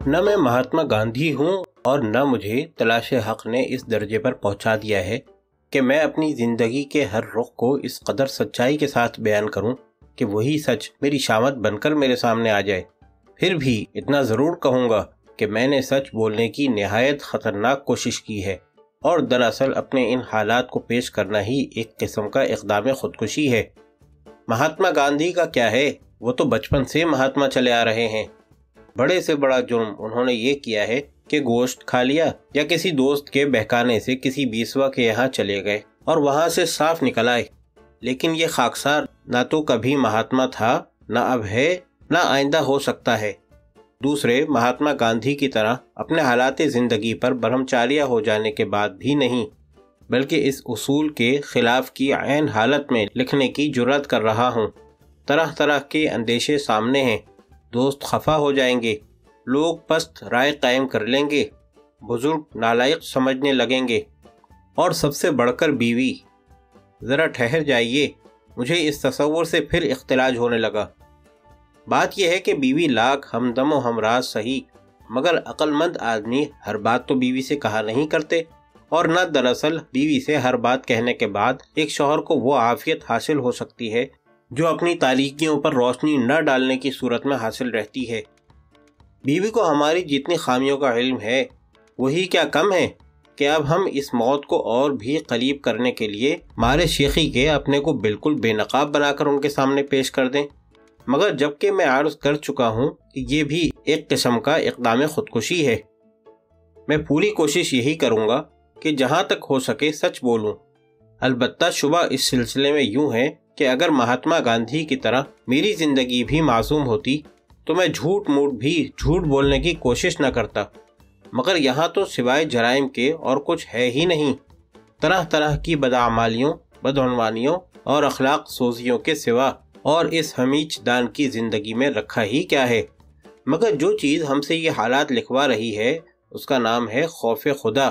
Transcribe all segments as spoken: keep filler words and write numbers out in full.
نہ میں مہاتما گاندھی ہوں اور نہ مجھے تلاش حق نے اس درجے پر پہنچا دیا ہے کہ میں اپنی زندگی کے ہر رخ کو اس قدر سچائی کے ساتھ بیان کروں کہ وہی سچ میری شامت بن کر میرے سامنے آ جائے۔ پھر بھی اتنا ضرور کہوں گا کہ میں نے سچ بولنے کی نہایت خطرناک کوشش کی ہے، اور دراصل اپنے ان حالات کو پیش کرنا ہی ایک قسم کا اقدام خودکشی ہے۔ مہاتما گاندھی کا کیا ہے، وہ تو بچپن سے مہاتما چلے آ رہے ہیں۔ بڑے سے بڑا جرم انہوں نے یہ کیا ہے کہ گوشت کھا لیا یا کسی دوست کے بہکانے سے کسی بیسوا کے یہاں چلے گئے اور وہاں سے صاف نکل آئے۔ لیکن یہ خاکسار نہ تو کبھی مہاتما تھا، نہ اب ہے، نہ آئندہ ہو سکتا ہے۔ دوسرے مہاتما گاندھی کی طرح اپنے حالات زندگی پر برہمچاریہ ہو جانے کے بعد بھی نہیں، بلکہ اس اصول کے خلاف کی عین حالت میں لکھنے کی جرات کر رہا ہوں۔ طرح طرح کے اندیشے سامنے ہیں، دوست خفا ہو جائیں گے، لوگ پست رائے قائم کر لیں گے، بزرگ نالائق سمجھنے لگیں گے، اور سب سے بڑھ کر بیوی۔ ذرا ٹھہر جائیے، مجھے اس تصور سے پھر اختلاج ہونے لگا۔ بات یہ ہے کہ بیوی لاکھ ہمدم و ہمراز سہی، مگر عقل مند آدمی ہر بات تو بیوی سے کہا نہیں کرتے، اور نہ دراصل بیوی سے ہر بات کہنے کے بعد ایک شوہر کو وہ عافیت حاصل ہو سکتی ہے جو اپنی تاریکیوں پر روشنی نہ ڈالنے کی صورت میں حاصل رہتی ہے۔ بیوی کو ہماری جتنی خامیوں کا علم ہے، وہی کیا کم ہے کہ اب ہم اس موت کو اور بھی قریب کرنے کے لیے مارے شیخی کے اپنے کو بالکل بے نقاب بنا کر ان کے سامنے پیش کر دیں۔ مگر جبکہ میں عرض کر چکا ہوں کہ یہ بھی ایک قسم کا اقدام خودکشی ہے، میں پوری کوشش یہی کروں گا کہ جہاں تک ہو سکے سچ بولوں۔ البتہ شبہ اس سلسلے میں یوں ہے کہ اگر مہاتما گاندھی کی طرح میری زندگی بھی معصوم ہوتی تو میں جھوٹ موٹ بھی جھوٹ بولنے کی کوشش نہ کرتا، مگر یہاں تو سوائے جرائم کے اور کچھ ہے ہی نہیں۔ طرح طرح کی بدعمالیوں، بدعنوانیوں اور اخلاق سوزیوں کے سوا اور اس ہمیچ دان کی زندگی میں رکھا ہی کیا ہے؟ مگر جو چیز ہم سے یہ حالات لکھوا رہی ہے اس کا نام ہے خوف خدا۔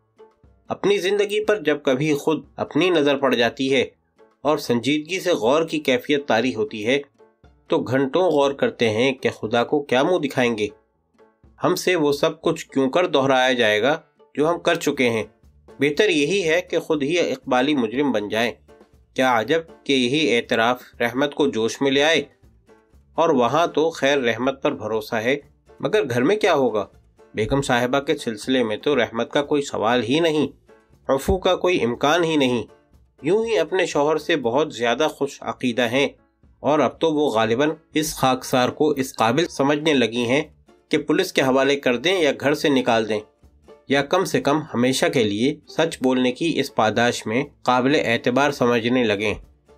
اپنی زندگی پر جب کبھی خود اپنی نظر پڑ جاتی ہے اور سنجیدگی سے غور کی کیفیت طاری ہوتی ہے تو گھنٹوں غور کرتے ہیں کہ خدا کو کیا منہ دکھائیں گے، ہم سے وہ سب کچھ کیوں کر دہرایا جائے گا جو ہم کر چکے ہیں۔ بہتر یہی ہے کہ خود ہی اقبالی مجرم بن جائیں۔ کیا عجب کہ یہی اعتراف رحمت کو جوش میں لے آئے، اور وہاں تو خیر رحمت پر بھروسہ ہے، مگر گھر میں کیا ہوگا؟ بیگم صاحبہ کے سلسلے میں تو رحمت کا کوئی سوال ہی نہیں، عفو کا کوئی امکان ہی نہیں۔ یوں ہی اپنے شوہر سے بہت زیادہ خوش عقیدہ ہیں، اور اب تو وہ غالباً اس خاکسار کو اس قابل سمجھنے لگی ہیں کہ پولیس کے حوالے کر دیں یا گھر سے نکال دیں، یا کم سے کم ہمیشہ کے لیے سچ بولنے کی اس پاداش میں قابل اعتبار سمجھنے لگیں۔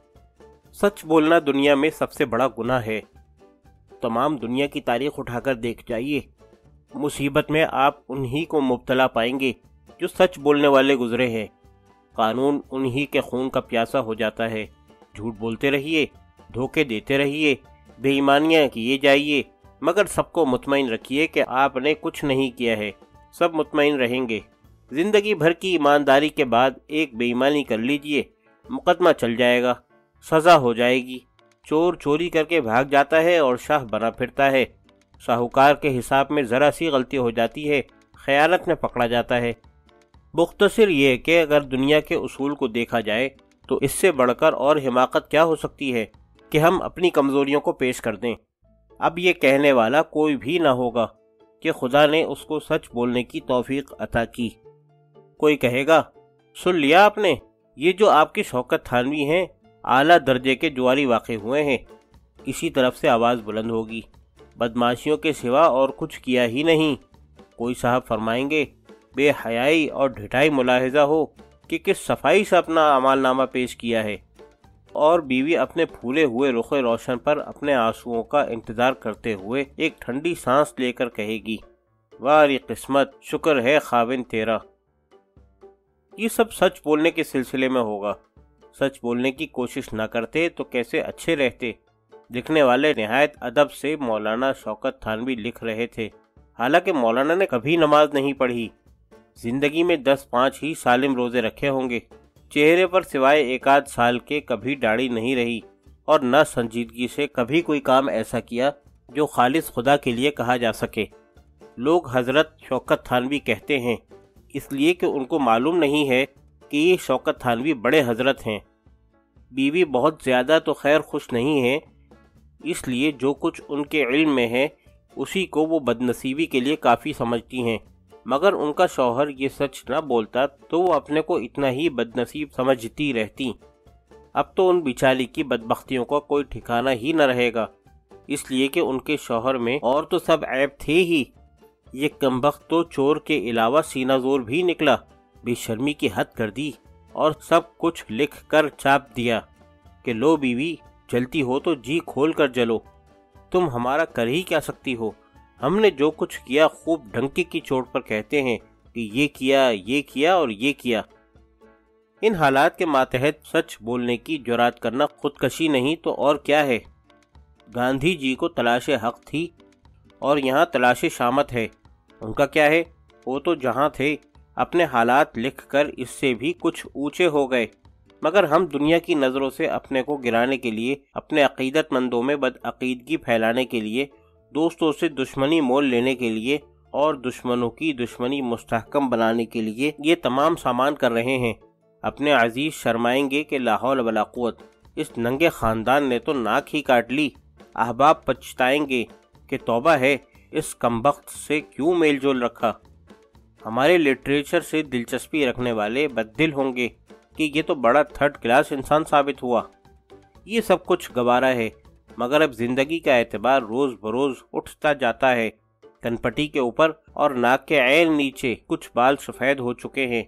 سچ بولنا دنیا میں سب سے بڑا گناہ ہے۔ تمام دنیا کی تاریخ اٹھا کر دیکھ جائیے، مصیبت میں آپ انہی کو مبتلا پائیں گے جو سچ بولنے والے گزرے ہیں۔ قانون انہی کے خون کا پیاسا ہو جاتا ہے۔ جھوٹ بولتے رہیے، دھوکے دیتے رہیے، بے ایمانیاں کیے جائیے، مگر سب کو مطمئن رکھیے کہ آپ نے کچھ نہیں کیا ہے، سب مطمئن رہیں گے۔ زندگی بھر کی ایمانداری کے بعد ایک بے ایمانی کر لیجئے، مقدمہ چل جائے گا، سزا ہو جائے گی۔ چور چوری کر کے بھاگ جاتا ہے اور شاہ بنا پھرتا ہے، ساہوکار کے حساب میں ذرا سی غلطی ہو جاتی ہے، خیانت میں پکڑا جاتا ہے۔ مختصر یہ کہ اگر دنیا کے اصول کو دیکھا جائے تو اس سے بڑھ کر اور حماقت کیا ہو سکتی ہے کہ ہم اپنی کمزوریوں کو پیش کر دیں۔ اب یہ کہنے والا کوئی بھی نہ ہوگا کہ خدا نے اس کو سچ بولنے کی توفیق عطا کی۔ کوئی کہے گا، سن لیا آپ نے، یہ جو آپ کے شوکت تھانوی ہیں اعلیٰ درجے کے جواری واقع ہوئے ہیں۔ کسی طرف سے آواز بلند ہوگی، بدماشیوں کے سوا اور کچھ کیا ہی نہیں۔ کوئی صاحب فرمائیں گے، بے حیائی اور ڈھٹائی ملاحظہ ہو کہ کس صفائی سے اپنا اعمال نامہ پیش کیا ہے۔ اور بیوی اپنے پھولے ہوئے رخ روشن پر اپنے آنسوؤں کا انتظار کرتے ہوئے ایک ٹھنڈی سانس لے کر کہے گی، واری قسمت، شکر ہے خاوند تیرا۔ یہ سب سچ بولنے کے سلسلے میں ہوگا۔ سچ بولنے کی کوشش نہ کرتے تو کیسے اچھے رہتے۔ لکھنے والے نہایت ادب سے مولانا شوکت تھانوی لکھ رہے تھے، حالانکہ مولانا نے کبھی نماز نہیں پڑھی، زندگی میں دس پانچ ہی سالم روزے رکھے ہوں گے، چہرے پر سوائے ایک آدھ سال کے کبھی داڑھی نہیں رہی، اور نہ سنجیدگی سے کبھی کوئی کام ایسا کیا جو خالص خدا کے لیے کہا جا سکے۔ لوگ حضرت شوکت تھانوی کہتے ہیں، اس لیے کہ ان کو معلوم نہیں ہے کہ یہ شوکت تھانوی بڑے حضرت ہیں۔ بیوی بہت زیادہ تو خیر خوش نہیں ہے، اس لیے جو کچھ ان کے علم میں ہے اسی کو وہ بدنصیبی کے لیے کافی سمجھتی ہیں، مگر ان کا شوہر یہ سچ نہ بولتا تو وہ اپنے کو اتنا ہی بدنصیب سمجھتی رہتی۔ اب تو ان بیچاری کی بدبختیوں کا کوئی ٹھکانہ ہی نہ رہے گا، اس لیے کہ ان کے شوہر میں اور تو سب عیب تھے ہی، یہ کمبخت تو چور کے علاوہ سینہ زور بھی نکلا، بے شرمی کی حد کر دی اور سب کچھ لکھ کر چھاپ دیا کہ لو بیوی، جلتی ہو تو جی کھول کر جلو، تم ہمارا کر ہی کیا سکتی ہو، ہم نے جو کچھ کیا خوب ڈنکی کی چوٹ پر کہتے ہیں کہ یہ کیا یہ کیا اور یہ کیا۔ ان حالات کے ماتحت سچ بولنے کی جرات کرنا خودکشی نہیں تو اور کیا ہے۔ گاندھی جی کو تلاش حق تھی اور یہاں تلاش شامت ہے، ان کا کیا ہے، وہ تو جہاں تھے اپنے حالات لکھ کر اس سے بھی کچھ اونچے ہو گئے، مگر ہم دنیا کی نظروں سے اپنے کو گرانے کے لیے، اپنے عقیدت مندوں میں بدعقیدگی پھیلانے کے لیے، دوستوں سے دشمنی مول لینے کے لیے اور دشمنوں کی دشمنی مستحکم بنانے کے لیے یہ تمام سامان کر رہے ہیں۔ اپنے عزیز شرمائیں گے کہ لا حول ولا قوت، اس ننگے خاندان نے تو ناک ہی کاٹ لی، احباب پچھتائیں گے کہ توبہ ہے، اس کمبخت سے کیوں میل جول رکھا۔ ہمارے لٹریچر سے دلچسپی رکھنے والے بددل ہوں گے کہ یہ تو بڑا تھرڈ کلاس انسان ثابت ہوا۔ یہ سب کچھ گوارا ہے، مگر اب زندگی کا اعتبار روز بروز اٹھتا جاتا ہے، کنپٹی کے اوپر اور ناک کے عین نیچے کچھ بال سفید ہو چکے ہیں،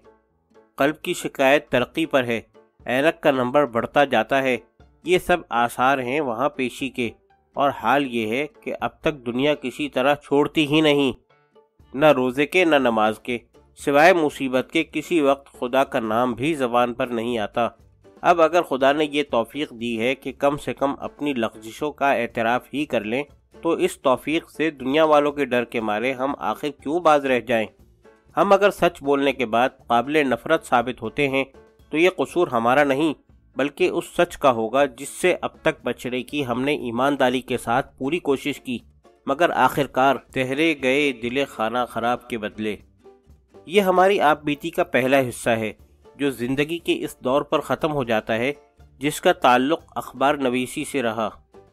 قلب کی شکایت ترقی پر ہے، اینک کا نمبر بڑھتا جاتا ہے، یہ سب آثار ہیں وہاں پیشی کے، اور حال یہ ہے کہ اب تک دنیا کسی طرح چھوڑتی ہی نہیں، نہ روزے کے نہ نماز کے، سوائے مصیبت کے کسی وقت خدا کا نام بھی زبان پر نہیں آتا۔ اب اگر خدا نے یہ توفیق دی ہے کہ کم سے کم اپنی لغزشوں کا اعتراف ہی کر لیں، تو اس توفیق سے دنیا والوں کے ڈر کے مارے ہم آخر کیوں باز رہ جائیں؟ ہم اگر سچ بولنے کے بعد قابل نفرت ثابت ہوتے ہیں تو یہ قصور ہمارا نہیں، بلکہ اس سچ کا ہوگا جس سے اب تک بچنے کی ہم نے ایمانداری کے ساتھ پوری کوشش کی، مگر آخرکار تہرے گئے دل خانہ خراب کے بدلے۔ یہ ہماری آپ بیتی کا پہلا حصہ ہے جو زندگی کے اس دور پر ختم ہو جاتا ہے جس کا تعلق اخبار نویسی سے رہا۔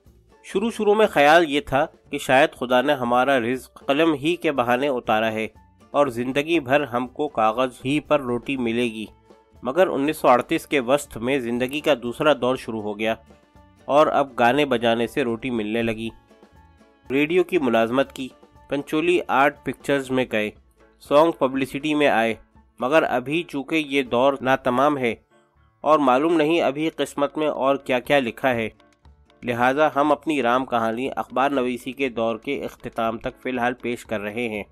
شروع شروع میں خیال یہ تھا کہ شاید خدا نے ہمارا رزق قلم ہی کے بہانے اتارا ہے اور زندگی بھر ہم کو کاغذ ہی پر روٹی ملے گی، مگر انیس سو اڑتیس کے وسط میں زندگی کا دوسرا دور شروع ہو گیا اور اب گانے بجانے سے روٹی ملنے لگی۔ ریڈیو کی ملازمت کی، پنچولی آرٹ پکچرز میں گئے، سانگ پبلسٹی میں آئے، مگر ابھی چونکہ یہ دور ناتمام ہے اور معلوم نہیں ابھی قسمت میں اور کیا کیا لکھا ہے، لہٰذا ہم اپنی رام کہانی اخبار نویسی کے دور کے اختتام تک فی الحال پیش کر رہے ہیں۔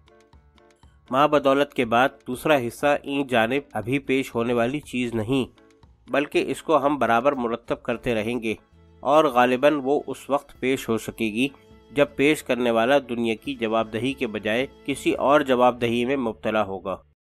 ماں بدولت کے بعد دوسرا حصہ این جانب ابھی پیش ہونے والی چیز نہیں، بلکہ اس کو ہم برابر مرتب کرتے رہیں گے اور غالباً وہ اس وقت پیش ہو سکے گی جب پیش کرنے والا دنیا کی جواب دہی کے بجائے کسی اور جواب دہی میں مبتلا ہوگا۔